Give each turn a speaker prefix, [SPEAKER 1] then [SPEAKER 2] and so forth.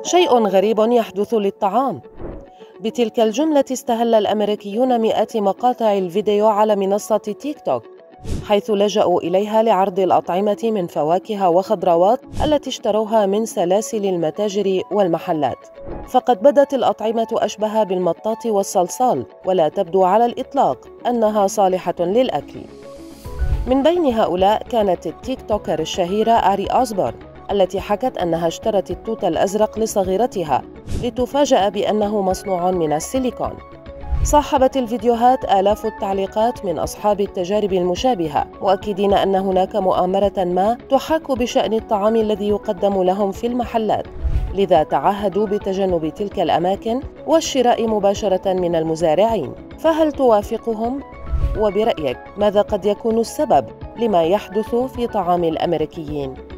[SPEAKER 1] شيء غريب يحدث للطعام. بتلك الجملة استهل الأمريكيون مئات مقاطع الفيديو على منصة تيك توك، حيث لجأوا إليها لعرض الأطعمة من فواكه وخضروات التي اشتروها من سلاسل المتاجر والمحلات. فقد بدت الأطعمة أشبه بالمطاط والصلصال، ولا تبدو على الإطلاق أنها صالحة للأكل. من بين هؤلاء كانت التيك توكر الشهيرة آري أوسبورن، التي حكت أنها اشترت التوت الأزرق لصغيرتها لتفاجأ بأنه مصنوع من السيليكون. صاحبت الفيديوهات آلاف التعليقات من أصحاب التجارب المشابهة، مؤكدين أن هناك مؤامرة ما تحاك بشأن الطعام الذي يقدم لهم في المحلات، لذا تعهدوا بتجنب تلك الأماكن والشراء مباشرة من المزارعين. فهل توافقهم؟ وبرأيك ماذا قد يكون السبب لما يحدث في طعام الأمريكيين؟